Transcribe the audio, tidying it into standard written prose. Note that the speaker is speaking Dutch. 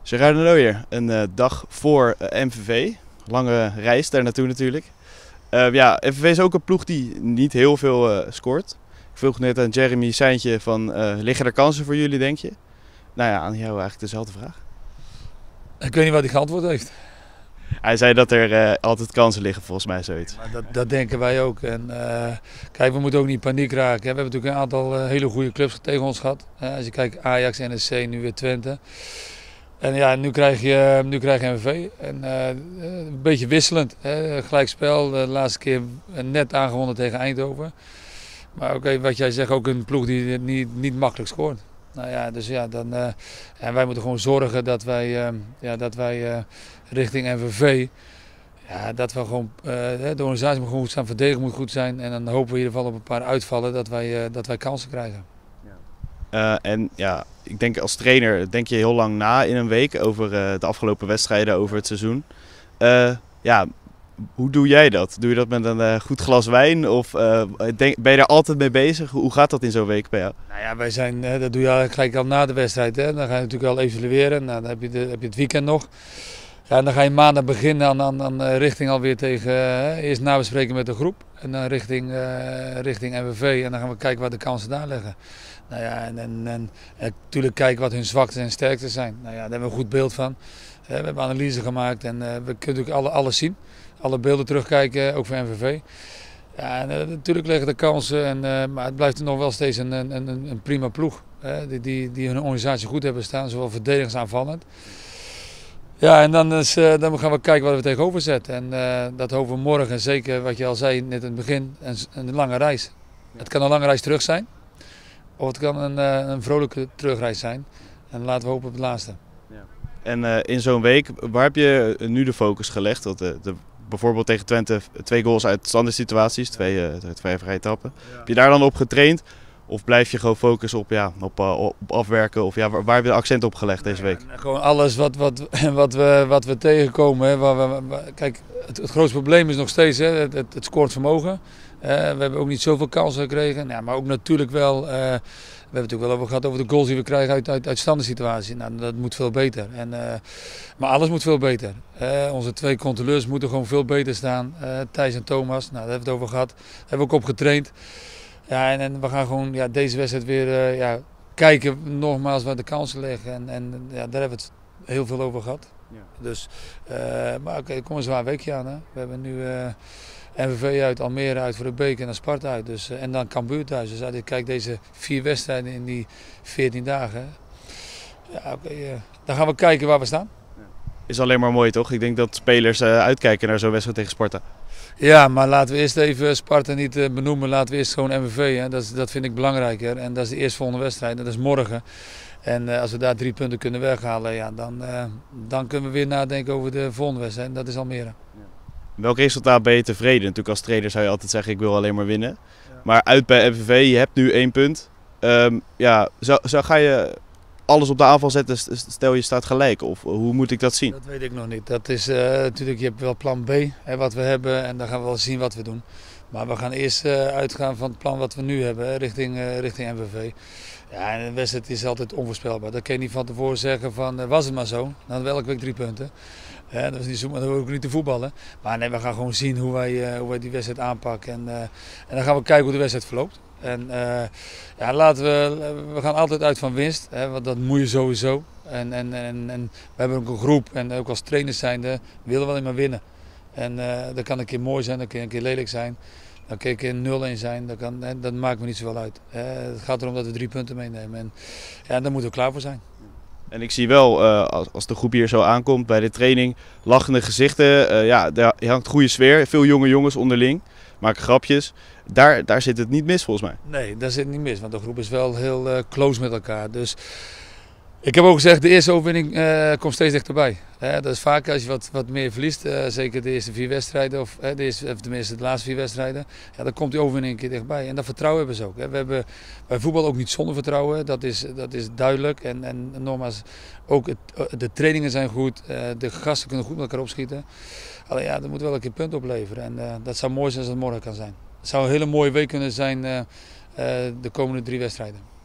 Gerard de Nooijer, een dag voor MVV. Lange reis daar naartoe natuurlijk. Ja, MVV is ook een ploeg die niet heel veel scoort. Ik vroeg net aan Jeremy Seintje van, liggen er kansen voor jullie, denk je? Nou ja, aan jou eigenlijk dezelfde vraag. Ik weet niet wat hij geantwoord heeft. Hij zei dat er altijd kansen liggen, volgens mij zoiets. Maar dat denken wij ook. En, kijk, we moeten ook niet in paniek raken. We hebben natuurlijk een aantal hele goede clubs tegen ons gehad. Als je kijkt, Ajax, NEC, nu weer Twente. En ja, nu krijg je MVV. En, een beetje wisselend. Gelijkspel, de laatste keer net aangewonnen tegen Eindhoven. Maar oké, wat jij zegt, ook een ploeg die niet makkelijk scoort. Nou ja, dus ja, en wij moeten gewoon zorgen dat wij richting MVV, ja, dat we gewoon, de organisatie moet goed zijn, verdediging moet goed zijn. En dan hopen we in ieder geval op een paar uitvallen dat wij kansen krijgen. En ja, ik denk als trainer denk je heel lang na in een week over de afgelopen wedstrijden, over het seizoen. Ja, hoe doe jij dat? Doe je dat met een goed glas wijn of ben je daar altijd mee bezig? Hoe gaat dat in zo'n week bij jou? Nou ja, wij zijn, dat doe je gelijk al na de wedstrijd. Hè. Dan ga je natuurlijk al evalueren. Nou, dan heb je het weekend nog. Ja, en dan ga je maandag beginnen aan richting alweer tegen, eerst nabespreken met de groep. En dan richting MVV. En dan gaan we kijken wat de kansen daar liggen. Nou ja, en natuurlijk kijken wat hun zwaktes en sterktes zijn. Nou ja, daar hebben we een goed beeld van. We hebben analyse gemaakt en we kunnen natuurlijk alles zien. Alle beelden terugkijken, ook voor MVV. Ja, en, natuurlijk liggen de kansen, maar het blijft nog wel steeds een prima ploeg. Die hun organisatie goed hebben staan, zowel verdedigend als aanvallend. Ja, en dan gaan we kijken wat we tegenover zetten. En dat hopen we morgen, zeker wat je al zei net in het begin, een lange reis. Het kan een lange reis terug zijn, of het kan een vrolijke terugreis zijn. En laten we hopen op het laatste. En in zo'n week, waar heb je nu de focus gelegd? Want bijvoorbeeld tegen Twente 2 goals uit standaard situaties, twee vrije trappen. Ja. Heb je daar dan op getraind? Of blijf je gewoon focussen op afwerken? Of ja, waar heb je de accent op gelegd deze week? Gewoon alles wat we tegenkomen. Hè, kijk, het grootste probleem is nog steeds het scorend vermogen. We hebben ook niet zoveel kansen gekregen. Ja, maar ook natuurlijk wel, we hebben het natuurlijk wel over gehad over de goals die we krijgen uit standaard situaties. Nou, dat moet veel beter. Maar alles moet veel beter. Onze 2 controleurs moeten gewoon veel beter staan. Thijs en Thomas, nou, daar hebben we het over gehad. Daar hebben we ook op getraind. Ja, en we gaan gewoon deze wedstrijd weer kijken nogmaals waar de kansen liggen. En daar hebben we het heel veel over gehad. Ja. Dus, maar oké, er komt een zwaar weekje aan. Hè. We hebben nu MVV uit, Almere uit voor de beker en dan Sparta uit. Dus, en dan Cambuur thuis. Dus als ik kijk deze 4 wedstrijden in die 14 dagen. Ja, dan gaan we kijken waar we staan. Is alleen maar mooi toch? Ik denk dat spelers uitkijken naar zo'n wedstrijd tegen Sparta. Ja, maar laten we eerst even Sparta niet benoemen. Laten we eerst gewoon MVV. Hè. Dat vind ik belangrijker. En dat is de eerstvolgende wedstrijd. Dat is morgen. En als we daar 3 punten kunnen weghalen, ja, dan kunnen we weer nadenken over de volgende wedstrijd. En dat is Almere. Welk resultaat ben je tevreden? Natuurlijk als trainer zou je altijd zeggen ik wil alleen maar winnen. Ja. Maar uit bij MVV, je hebt nu 1 punt. Ga je alles op de aanval zetten, stel je staat gelijk? Of hoe moet ik dat zien? Dat weet ik nog niet. Dat is natuurlijk, je hebt wel plan B, wat we hebben en dan gaan we wel zien wat we doen. Maar we gaan eerst uitgaan van het plan wat we nu hebben, richting MVV. Ja, en de wedstrijd is altijd onvoorspelbaar. Dat kan je niet van tevoren zeggen van was het maar zo, dan hadden we elke week 3 punten. Dat is niet zo, maar dan hoeven we ook niet te voetballen. Maar nee, we gaan gewoon zien hoe wij die wedstrijd aanpakken. En dan gaan we kijken hoe de wedstrijd verloopt. En we gaan altijd uit van winst, want dat moet je sowieso. En we hebben ook een groep en ook als trainers zijnde willen we alleen maar winnen. En dat kan een keer mooi zijn, dat kan een keer lelijk zijn. Dan kan een keer 0-1 zijn, dat maakt me niet zoveel uit. Het gaat erom dat we 3 punten meenemen en daar moeten we klaar voor zijn. En ik zie wel, als de groep hier zo aankomt bij de training, lachende gezichten. Daar hangt goede sfeer. Veel jonge jongens onderling, maken grapjes. Daar zit het niet mis volgens mij. Nee, daar zit het niet mis, want de groep is wel heel close met elkaar. Dus ik heb ook gezegd, de eerste overwinning komt steeds dichterbij. Dat is vaak als je wat meer verliest, zeker de eerste 4 wedstrijden, of tenminste de laatste 4 wedstrijden, dan komt die overwinning een keer dichtbij. En dat vertrouwen hebben ze ook. We hebben bij voetbal ook niet zonder vertrouwen, dat is duidelijk. En nogmaals, ook de trainingen zijn goed, de gasten kunnen goed met elkaar opschieten. Alleen ja, dat moet wel een keer punt opleveren en dat zou mooi zijn als het morgen kan zijn. Het zou een hele mooie week kunnen zijn de komende 3 wedstrijden.